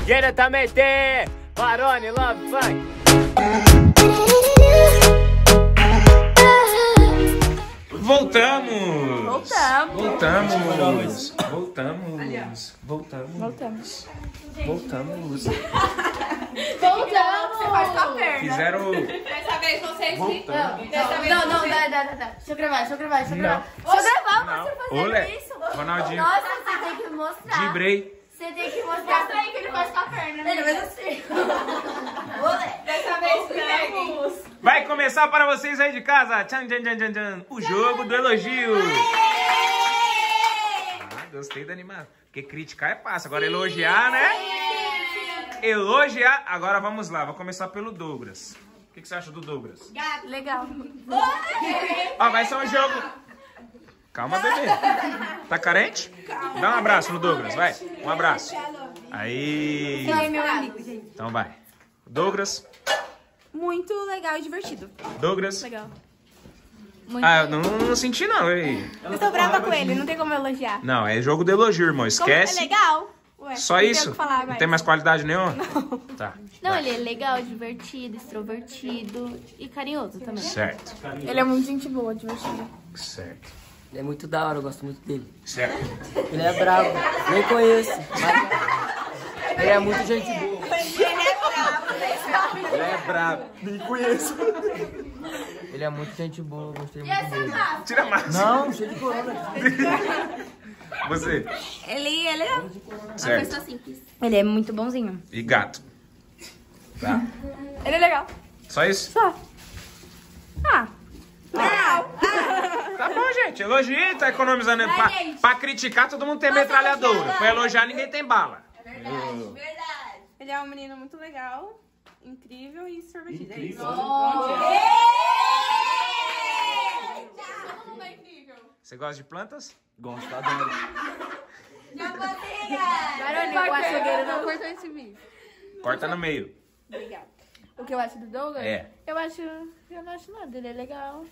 Diretamente, Barone Love Funk. Voltamos! Você faz com a perna. Fizeram... Dessa vez vocês... Voltamos. Não, dá. Deixa eu gravar. Deixa eu gravar você fazendo isso. Ronaldinho. Nossa, você tem que mostrar. Dibrei. Você tem que mostrar também que ele faz com a perna. Ele faz assim. Dessa vez ficamos. Vai começar para vocês aí de casa. Tchan, tchan, tchan, tchan, tchan. O jogo do elogio. Gostei da animação. Porque criticar é fácil. Agora elogiar, né? Elogiar. Agora vamos lá. Vou começar pelo Douglas. O que você acha do Douglas? Legal. Ó, vai ser um jogo. Calma, bebê. Tá carente? Dá um abraço no Douglas, vai. Um abraço. Aí. Ele é meu amigo, gente. Então vai. Douglas. Muito legal e divertido. Douglas. Legal. Ah, eu não senti não. Ei. Eu tô brava com ele, não tem como elogiar. Não, é jogo de elogio, irmão. Esquece. É legal. Ué, Só não tem o isso? que falar, Não tem mais qualidade nenhuma? Não. Tá. Não, vai. ele é legal, divertido, extrovertido e carinhoso também. Certo. Ele é muito gente boa, divertido. Certo. Ele é muito da hora, eu gosto muito dele. Certo. Ele é bravo, nem conheço, mas ele é muito gente boa. Ele é brabo. Nem conheço. Ele é muito gente boa, eu gostei muito dele. Tira mais. Não, cheio de corona. Você. Ele é legal. Certo. Simples. Ele é muito bonzinho. E gato. Tá. Ele é legal. Só isso? Só. Ah. Tá bom, gente. Elogia, tá economizando. Vai, Pra criticar, todo mundo tem metralhadora. Pra elogiar, ninguém tem bala. Ele é um menino muito legal, incrível e extrovertido. É isso. Você gosta de plantas? Gosto, adoro. Barone, o açougueiro não cortou esse vídeo. Corta no meio. Obrigada. O que eu acho do Douglas? É. Eu não acho nada, ele é legal.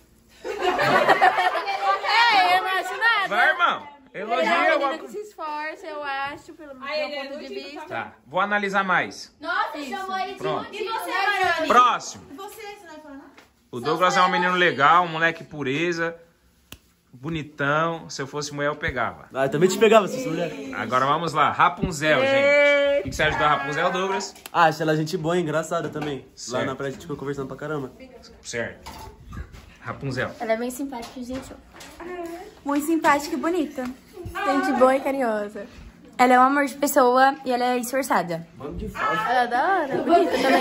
Eu não acho nada. Vai, irmão. Ele é Elogia. uma menina Eu... que se esforça, eu acho, pelo meu ponto de vista. Tá. Vou analisar mais. Nossa, chamou ele de Pronto. E você, Barone? Próximo. Você não vai falar nada? O Douglas é um menino legal, um moleque pureza, bonitão. Se eu fosse mulher, eu pegava. Ah, eu também te pegava, se fosse mulher. Agora vamos lá. Rapunzel, gente. O que você acha da Rapunzel, Douglas? Ah, acho ela gente boa e engraçada também. Certo. Lá na praia a gente ficou conversando pra caramba. Certo. Rapunzel. Ela é bem simpática e gentil. Muito simpática e bonita. Gente boa e carinhosa. Ela é um amor de pessoa e ela é esforçada. Bando de falso. Ela é da hora, bonita também.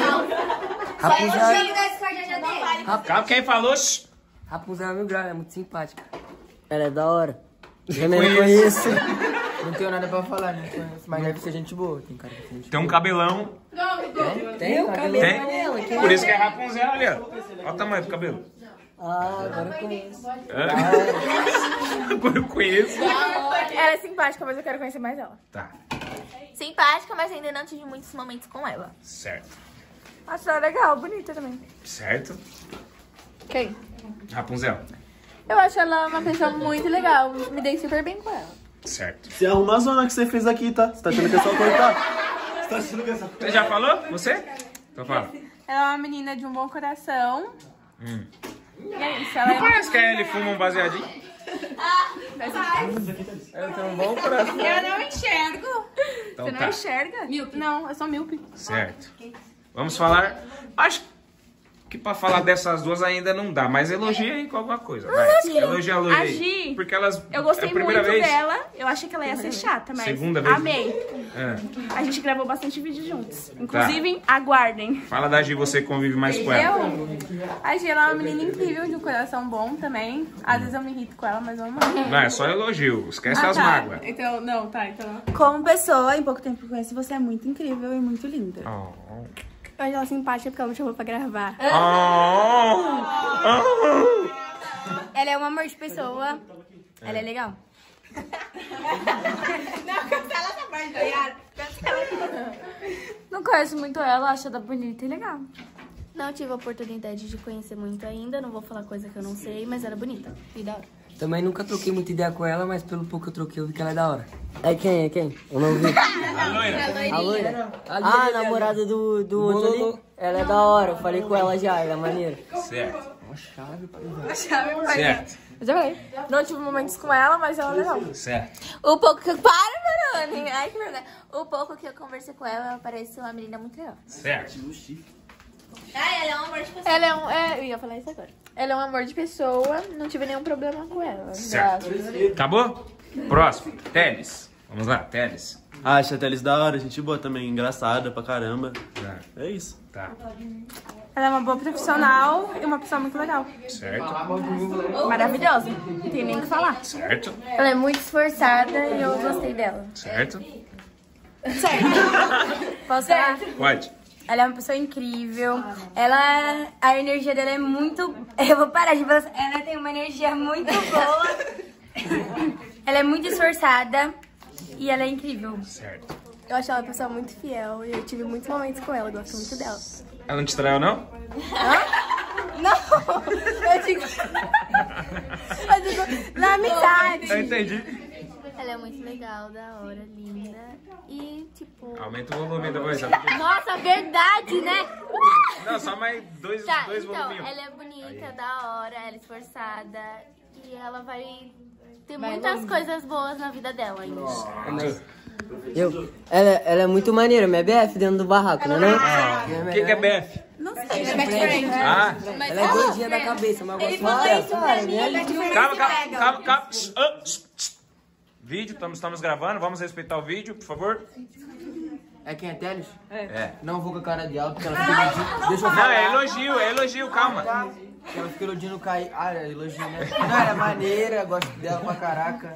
Calma, quem falou? Rapunzel é mil graus, é muito simpática. Ela é da hora. Eu também não conheço. Não tenho nada pra falar, não conheço. Mas deve ser gente boa, tem cara de ser gente Tem um cabelão. Tem o cabelo amarelo. Tem. Por isso que é Rapunzel, olha. Olha o tamanho do cabelo. Ah, agora eu conheço. Agora eu conheço. Ela é simpática, mas eu quero conhecer mais ela. Tá. Simpática, mas ainda não tive muitos momentos com ela. Certo. Acho ela legal, bonita também. Certo. Quem? Rapunzel. Eu acho ela uma pessoa muito legal. Me dei super bem com ela. Certo. Você arruma a zona que você fez aqui, tá? Você tá achando que é só cortar? Você tá achando que é só cortar? Você já falou? Você? Então fala. Ela é uma menina de um bom coração. E é isso, ela é Parece que a Ellie fuma um baseadinho. Eu tenho um bom coração. Eu não enxergo. Então Você não tá. enxerga? Míope. Não, eu sou míope. Certo. Vamos falar... Acho que pra falar dessas duas ainda não dá, mas elogia aí com alguma coisa. Vai. Elogia A aí. Gi, Porque elas... eu gostei é a primeira muito vez. dela. Eu achei que ela ia ser chata, mas Segunda vez. amei. É. A gente gravou bastante vídeo juntos. Inclusive, aguardem. Fala da Gi, você convive mais com ela. A Gi, ela é uma menina incrível, de um coração bom também. Às vezes eu me irrito com ela, mas eu amo ela. Não, é só elogio. Esquece as mágoas. Então, não, tá, então. Como pessoa, em pouco tempo que eu conheço, você é muito incrível e muito linda. Oh. Eu acho ela simpática porque ela me chamou pra gravar. Ela é um amor de pessoa. Ela é legal. Não conheço muito ela, acho ela bonita e legal. Não tive a oportunidade de conhecer muito ainda, não vou falar coisa que eu não sei, mas ela é bonita e da hora. Também nunca troquei muita ideia com ela, mas pelo pouco que eu troquei, eu vi que ela é da hora. É quem? É quem? Eu não vi. A loira. A loira? Ah, a namorada do outro ali. Ela é da hora, eu falei com ela já, ela é maneira. Certo. Uma chave pra Certo. Eu já falei. Não tive momentos com ela, mas ela é legal. Certo. O pouco que eu... Para, Maroni! Ai, que vergonha. O pouco que eu conversei com ela, ela parece uma menina muito legal. Certo. Ai, ela é um amor de pessoa. Ela é um... eu ia falar isso agora. Ela é um amor de pessoa, não tive nenhum problema com ela. Certo. Acabou? Próximo. Teles. Vamos lá, Teles. Acho a Teles da hora, gente boa também, engraçada pra caramba. Tá. É isso. Tá. Ela é uma boa profissional e uma pessoa muito legal. Certo. Maravilhosa. Não tem nem o que falar. Certo. Ela é muito esforçada e eu gostei dela. Certo. Posso falar? Pode. Ela é uma pessoa incrível. A energia dela é muito... Eu vou parar de falar. Ela tem uma energia muito boa. Ela é muito esforçada e ela é incrível. Certo. Eu acho ela uma pessoa muito fiel e eu tive muitos momentos com ela. Eu gosto muito dela. Ela não te traiu, não? Não! Eu digo na amizade. Eu entendi. Ela é muito legal, da hora, linda. E, tipo... Aumenta o volume da voz. Nossa, verdade, né? Não, só mais dois Tá, dois então, voluminhos. ela é bonita, da hora, ela é esforçada. E ela vai ter muitas coisas boas na vida dela ainda. Ela é muito maneira, minha BF dentro do barraco, não é não? O que é BF? Não sei, é best friend. Ah, Ela é doidinha da cabeça, mas eu gosto muito dela. calma. Vídeo, estamos gravando. Vamos respeitar o vídeo, por favor. É quem é Teles? É. Não vou com a cara de alto, porque ela fica elogiando. Deixa eu Não, falar. é elogio, calma. Ela fica elogiando o Caí. Ah, é elogio, né? Não, ela é maneira, gosto dela pra caraca.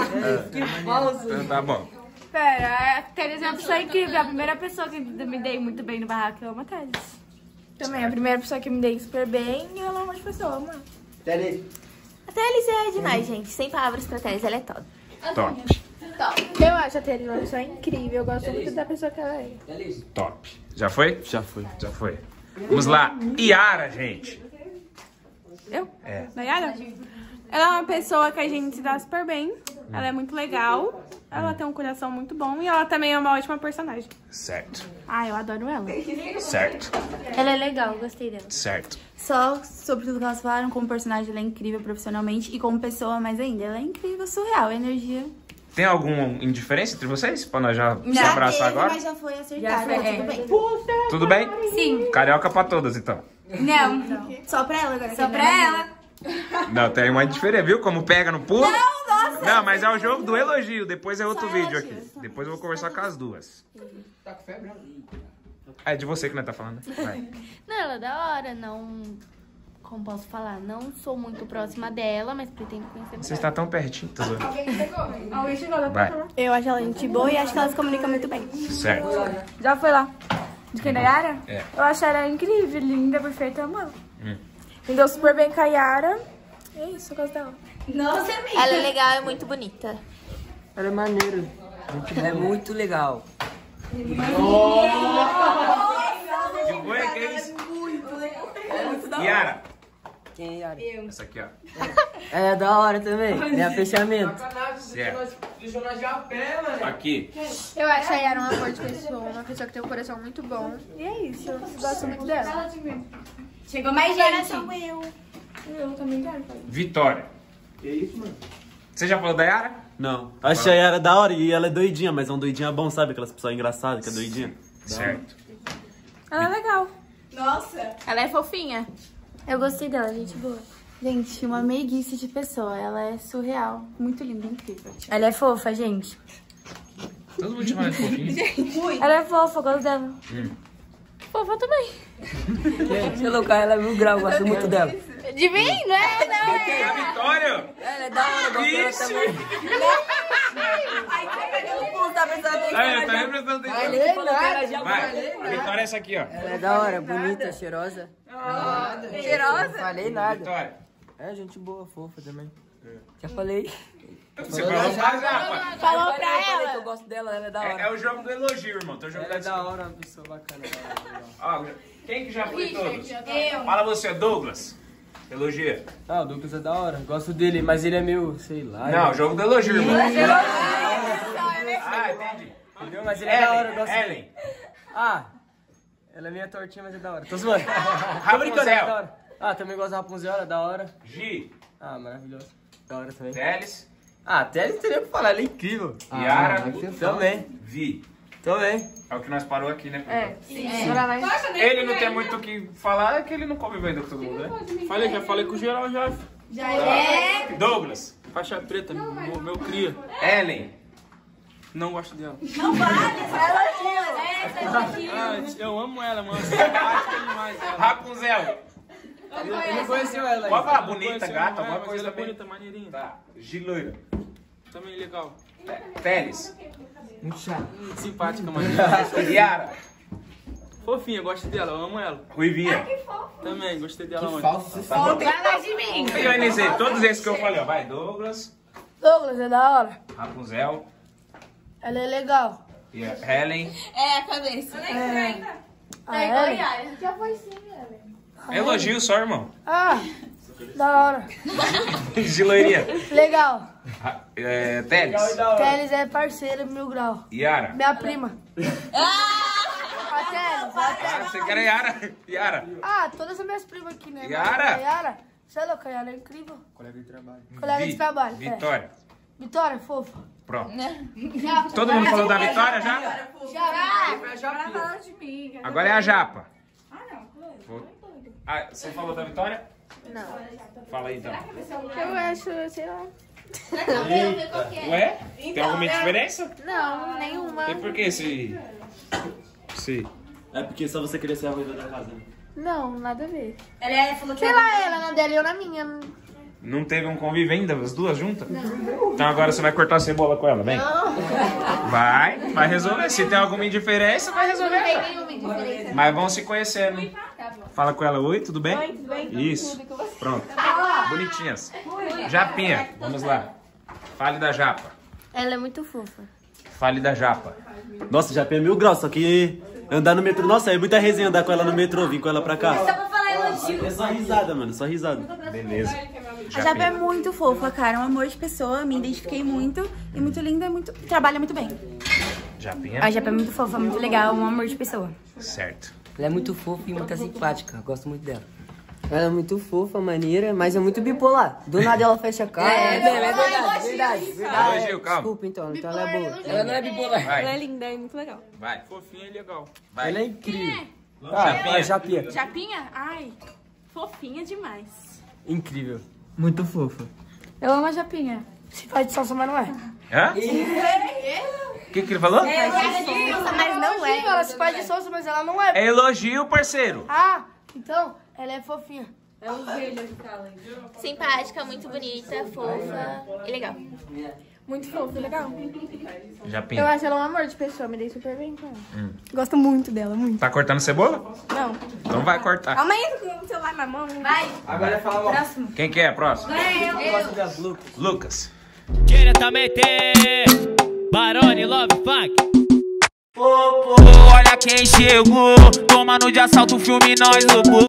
Então, tá bom. Pera, a Teles é uma pessoa incrível. A primeira pessoa que me dei muito bem no barraco, eu amo a Teles. Também, a primeira pessoa que me dei super bem e ela é uma pessoa, mano. Teles. A Teles é demais, gente. Sem palavras pra Teles, ela é top. Top. Eu acho a Teles uma pessoa incrível. Eu gosto muito da pessoa que ela é. Top. Já foi? Já foi. Já foi. Vamos lá. Iara, gente. Eu? É. Nayara? Ela é uma pessoa que a gente se dá super bem. Ela é muito legal. Ela tem um coração muito bom. E ela também é uma ótima personagem. Certo. Ah, eu adoro ela. Certo. Ela é legal, gostei dela. Certo. Só sobre tudo que elas falaram, como personagem ela é incrível profissionalmente e como pessoa mais ainda. Ela é incrível, surreal, a energia. Tem alguma indiferença entre vocês? Pra nós já se abraçar agora? Mas já foi acertado, tudo bem. Tudo bem? Sim. Carioca pra todas, então. Não, só pra ela agora. Só pra ela. Não, tem uma diferença, viu? Como pega no pulo. Não, mas é o jogo do elogio. Depois é outro vídeo aqui. Depois eu vou conversar com as duas. Tá com febre? É de você que nós tá falando. Vai. Não, ela é da hora, não... Como posso falar? Não sou muito próxima dela, mas pretendo conhecer Você está tão pertinho, tesouro. Alguém chegou, Vai. Eu acho ela gente boa e acho que ela se comunica muito bem. Certo. Já foi lá? De quem, da Yara? É. Eu acho ela incrível, linda, perfeita, mano. Me deu super bem com a Yara. É isso, eu gosto dela. Ela é legal, é muito bonita. Ela é maneira. Ela é muito legal. Que foi? Que é isso? Yara. Quem é Yara? Essa aqui, ó. Ela é da hora também. É fechamento. Certo. Aqui. Eu acho a Yara um amor de pessoa, uma pessoa que tem um coração muito bom. E é isso, eu gosto muito dela. Chegou mais gente. Eu também quero. Vitória. Que isso, mano? Você já falou da Yara? Não. Achei a Yara da hora e ela é doidinha, mas é um doidinha bom, sabe? Aquelas pessoas engraçadas que é doidinha. Certo. Ela é legal. Ela é fofinha. Eu gostei dela, gente boa. Gente, uma meiguice de pessoa. Ela é surreal. Muito linda, incrível. Ela é fofa, gente. Todo mundo chama ela de fofinho. Ela é fofa, eu gosto dela. Fofa também. Você é louca, ela é mil grau, eu gosto muito dela. De mim, não é? Não é. A Vitória. Ela é da hora, eu gosto dela Isso. também. Aí, tá representando isso. Vai. A Vai. Vitória é essa aqui, ó. Ela é da hora, bonita, cheirosa. Cheirosa? Não falei nada. Vitória. É gente boa, fofa também. Já falei. Você falou pra já, Falou pra Eu falei que ela. eu gosto dela, ela é da hora. É o jogo do elogio, irmão. Tô jogando Ela é da hora, uma pessoa bacana. Ó, quem que já foi todos? Fala você, Douglas. Elogia. Ah, o Douglas é da hora. Gosto dele, mas ele é meio, sei lá. Não, jogo do elogio, irmão. Ah, entendi. Entendeu? Mas ele é da hora, eu gosto dele. Ellen. Ah, ela é meio tortinha, mas é da hora. Tô zoando. Tô brincando, é da hora. Ah, também gosto da Rapunzel, é da hora. Gi. Ah, maravilhoso. Da hora também. Teles. Ah, Teles não tem nem o que falar, ela é incrível. Yara. Também. Vi. Também. É o que nós parou aqui, né? Bora lá. Ele não tem muito o que falar, é que ele não convive ainda com todo mundo, né? Já falei com o geral já. Douglas. Faixa preta, meu cria. Ellen. Não gosto dela. Não vale, só elogio. Ah, eu amo ela, mano. Simpática demais ela. Rapunzel. Ele não conheceu ela Pode falar Não bonita, conheço gata, ela, alguma mas coisa ela é também. bonita, maneirinha. Tá. Giloira. Também legal. Teles. Muito chato. Muito simpática, maneirinha. Yara. Fofinha, gosto dela, eu amo ela. Ruivinha. Também, gostei dela ontem. E o NZ, todos esses que eu falei, ó. Vai, Douglas. Douglas é da hora. Rapunzel. Ela é legal. E a Helen. É, a cabeça. A Ellen? Já foi sim, Elogio só, irmão. Ah, da hora. Giloirinha. Legal. Teles. Teles é parceira, mil grau. Yara. Minha prima. A Teles, a Teles. Ah, você quer a Yara? Yara. Ah, todas as minhas primas aqui, né? Yara? A Yara. Você é louca, a Yara é incrível. Colega de trabalho. Colega de trabalho. é. Vitória. Vitória, fofa. Pronto. Todo mundo falou da Vitória já? falando de mim. Agora é a Japa. Ah, você falou da Vitória? Não. Fala aí então. Eu acho, sei lá. Ué? Tem alguma diferença? Não, nenhuma. E por que esse... É porque só você queria ser a ruiva da casa. Não, nada a ver. Ela falou que Sei lá, ela na dela e eu na minha. Não teve um convívio ainda, as duas juntas? Não. Então agora você vai cortar a cebola com ela, vem. Vai resolver. Se tem alguma indiferença, vai resolver. Não tem nenhuma indiferença. Mas vão se conhecendo. Fala com ela, oi, tudo bem? Oi, tudo bem? Isso. Pronto. Bonitinhas. Japinha, vamos lá. Fale da Japa. Ela é muito fofa. Fale da Japa. Nossa, já é 1000 graus, só que andar no metrô... Nossa, é muita resenha andar com ela no metrô, vir com ela pra cá. Só pra falar elogio. É só risada, mano, só risada. Beleza. A Japa é muito fofa, cara. Um amor de pessoa, me identifiquei muito. E muito linda, trabalha muito bem. Japinha. A Japa é muito fofa, muito legal, um amor de pessoa. Certo. Ela é muito fofa e muito simpática. Gosto muito dela. Ela é muito fofa, maneira, mas é muito bipolar. Do nada ela fecha a cara. É verdade. Elogio, calma. Desculpa então ela é boa. Ela não é bipolar. Vai. Ela é linda e muito legal. Vai. Fofinha e legal. Vai. Ela é incrível. Japinha. Ah, Japinha. Japinha? Ai, fofinha demais. Incrível. Muito fofa. Eu amo a Japinha. Se faz de salsa, mas não é. Hã? O que ele falou? Mas não é. Ela se faz de salsa, mas ela não é. É elogio, parceiro. Ah, então, ela é fofinha. Simpática, muito bonita, fofa e legal. Muito fofa, legal. Japinha. acho ela um amor de pessoa, me dei super bem com ela. Gosto muito dela, muito. Tá cortando cebola? Não. Então vai cortar. Calma aí, com o celular na mão. Vai, Agora fala mal. Quem que é? Próximo. Gosto das Lucas. Lucas. Diretamente, Barone Love Funk. Olha quem chegou, tomando de assalto o filme nós louco.